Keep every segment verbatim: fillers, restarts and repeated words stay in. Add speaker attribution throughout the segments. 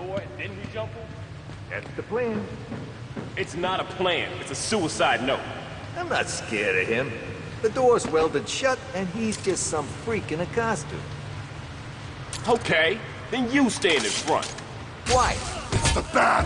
Speaker 1: door and then we jump him?
Speaker 2: That's the plan.
Speaker 1: It's not a plan. It's a suicide note.
Speaker 2: I'm not scared of him. The door's welded shut, and he's just some freak in a costume.
Speaker 1: Okay, then you stand in front.
Speaker 2: Why?
Speaker 3: It's the bat!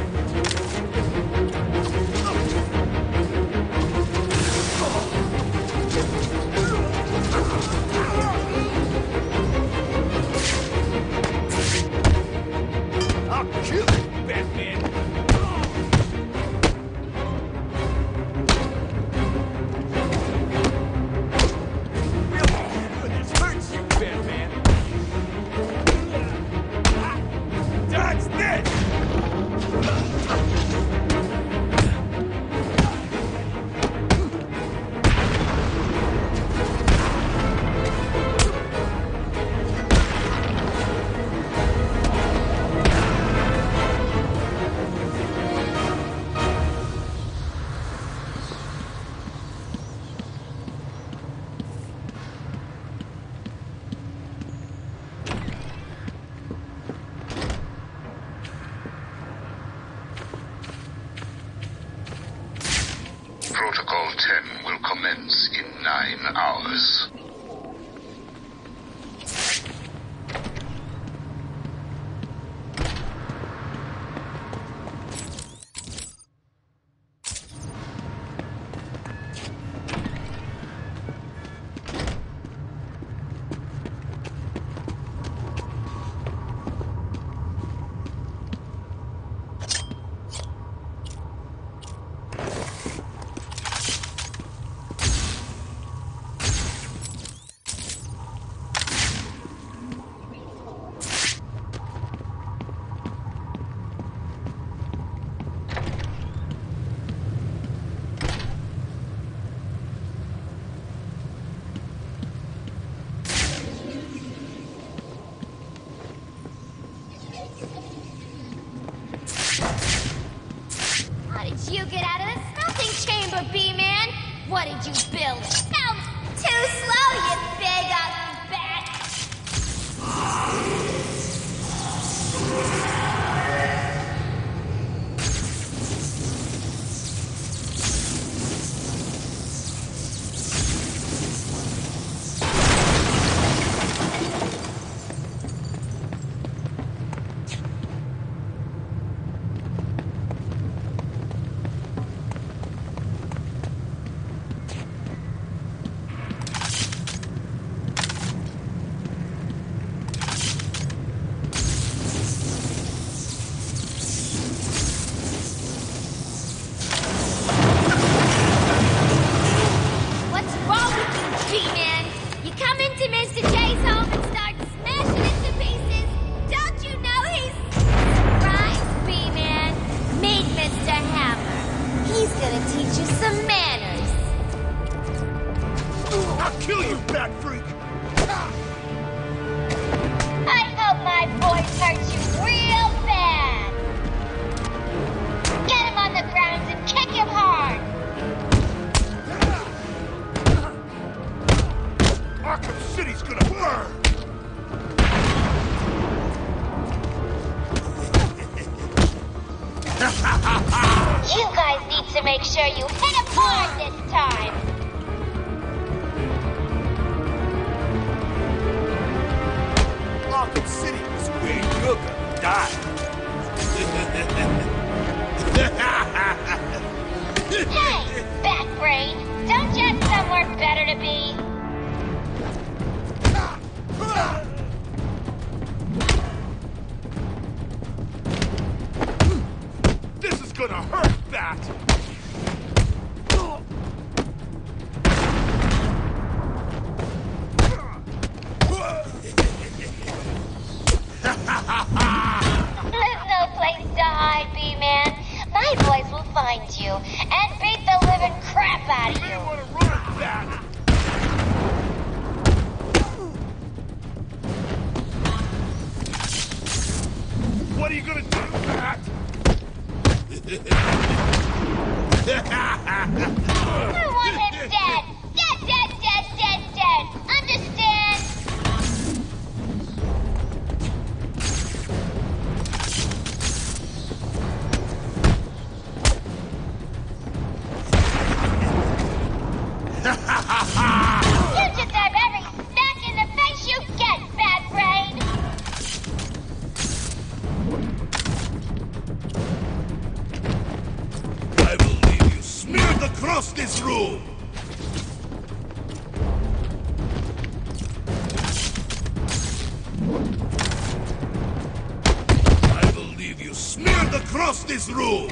Speaker 1: I'll kill you, Batman! This hurts you, Batman! Dodge this!
Speaker 4: Protocol ten will commence in nine hours.
Speaker 5: How did you get out of the smelting chamber, B-Man? What did you build? Sounds too slow, you big ugly bat! What's wrong with you, G-Man? You come into Mister J's home and start smashing it to pieces. Don't you know he's... Surprise, B-Man. Meet Mister Hammer. He's gonna teach you some manners.
Speaker 3: I'll kill you, bat freak!
Speaker 5: I hope my voice hurts you real bad. Get him on the ground and kick him hard.
Speaker 3: Arkham City's gonna burn!
Speaker 5: You guys need to make sure you hit him hard this time.
Speaker 3: Arkham City is where you're gonna die!
Speaker 5: Hey, Bat Brain, don't you have somewhere better to be?
Speaker 3: This is gonna hurt, Bat!
Speaker 5: There's no place to hide, B-Man. My boys will find you and beat the living crap out of
Speaker 3: You
Speaker 5: you.
Speaker 3: wanna run, Bat! What are you gonna do, Bat?
Speaker 5: I want him dead. Dead, dead, dead, dead, dead. Understand?
Speaker 3: across this room! I will leave you smeared across this room!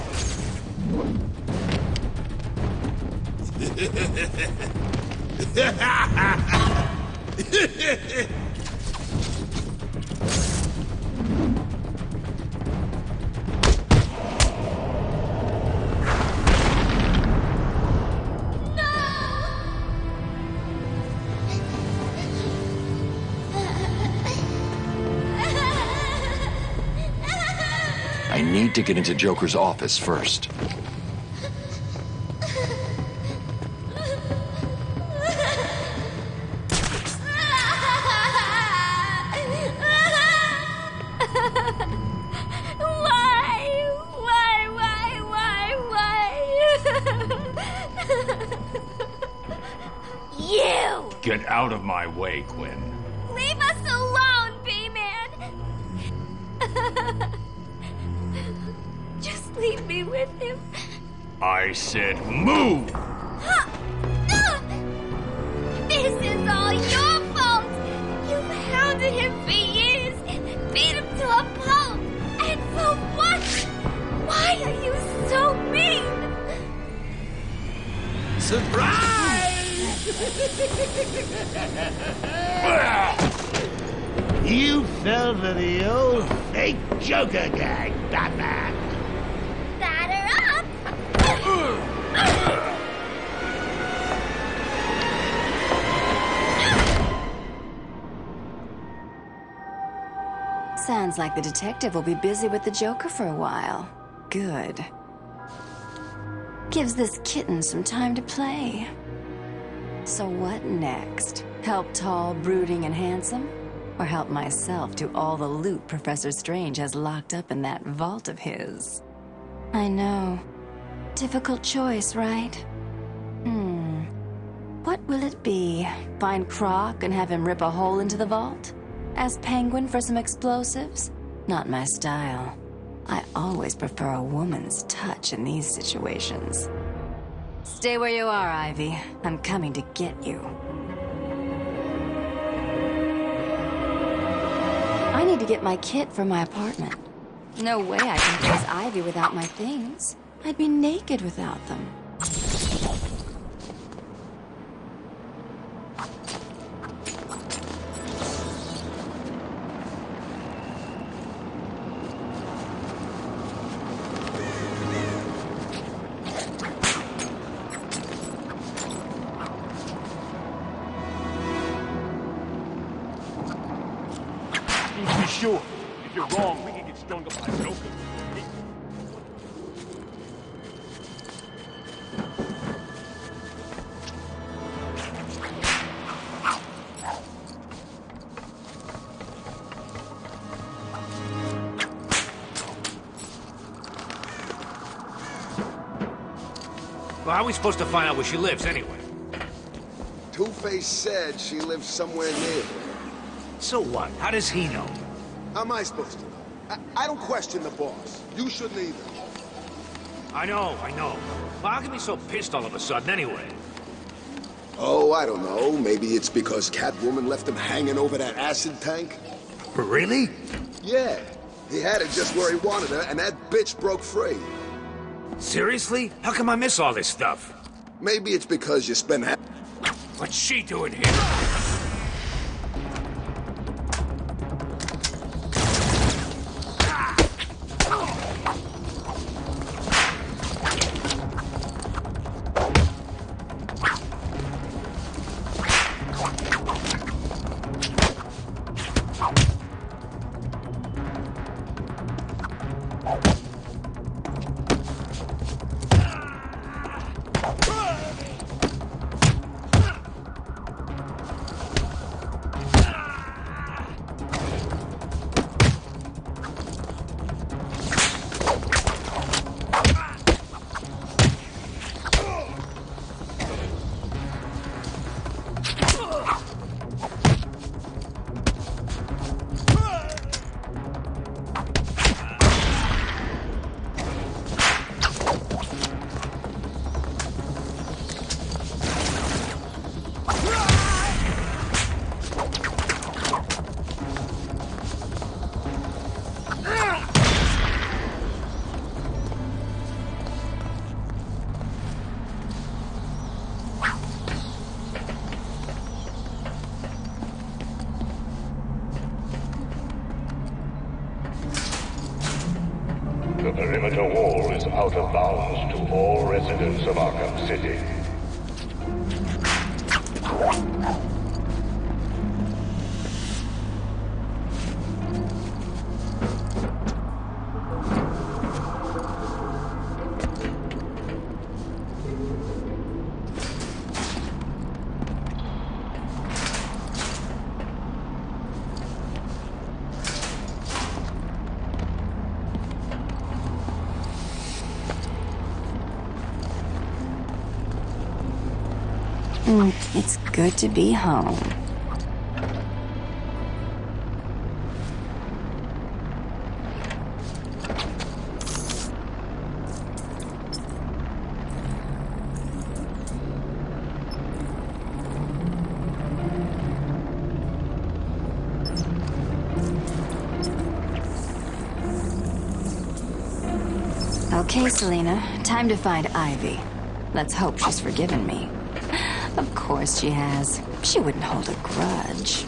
Speaker 6: I need to get into Joker's office first.
Speaker 1: Get out of my way, Quinn.
Speaker 5: Leave us alone, B-Man! Just leave me with him.
Speaker 1: I said move!
Speaker 5: Huh. No! This is all your fault! You've hounded him for years, beat him to a pulp, and for what? Why are you so mean?
Speaker 2: Surprise!
Speaker 7: You fell for the old fake Joker gag, Batman.
Speaker 5: Batter up!
Speaker 8: Sounds like the detective will be busy with the Joker for a while. Good. Gives this kitten some time to play. So what next? Help tall, brooding, and handsome? Or help myself do all the loot Professor Strange has locked up in that vault of his? I know. Difficult choice, right? Hmm. What will it be? Find Croc and have him rip a hole into the vault? Ask Penguin for some explosives? Not my style. I always prefer a woman's touch in these situations. Stay where you are, Ivy. I'm coming to get you. I need to get my kit from my apartment. No way I can face Ivy without my things. I'd be naked without them.
Speaker 1: Be sure. If you're wrong, we can get strung up by Joker.
Speaker 9: Well, how are we supposed to find out where she lives, anyway?
Speaker 10: Two-Face said she lives somewhere near here.
Speaker 9: So what? How does he know?
Speaker 10: How am I supposed to know? I, I don't question the boss. You shouldn't either.
Speaker 9: I know, I know. Well, how can you be so pissed all of a sudden, anyway?
Speaker 10: Oh, I don't know. Maybe it's because Catwoman left him hanging over that acid tank?
Speaker 9: Really?
Speaker 10: Yeah. He had it just where he wanted her, and that bitch broke free.
Speaker 9: Seriously? How come I miss all this stuff?
Speaker 10: Maybe it's because you spend half...
Speaker 9: What's she doing here?
Speaker 4: The perimeter wall is out of bounds to all residents of Arkham City.
Speaker 8: It's good to be home. Okay, Selena, time to find Ivy. Let's hope she's forgiven me. Of course she has. She wouldn't hold a grudge.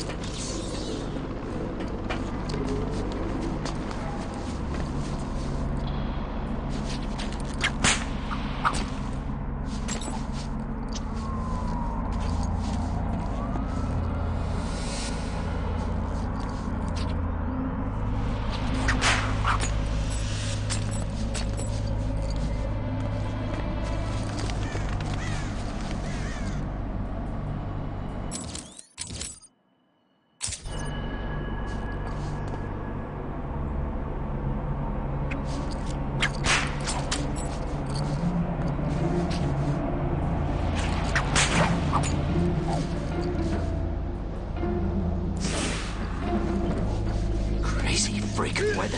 Speaker 9: Freaking weather.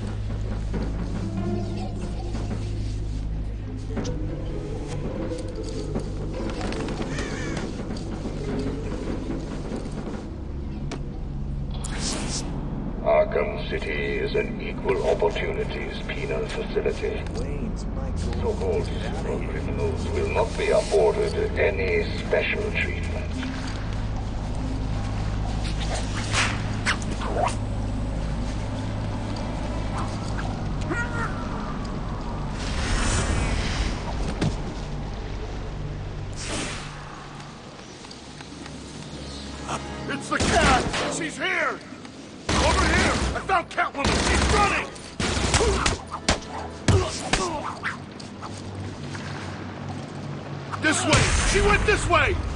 Speaker 4: Arkham City is an equal opportunities penal facility. So-called super criminals will not be afforded any special treatment.
Speaker 3: It's the cat! She's here! Over here! I found Catwoman! She's running! This way! She went this way!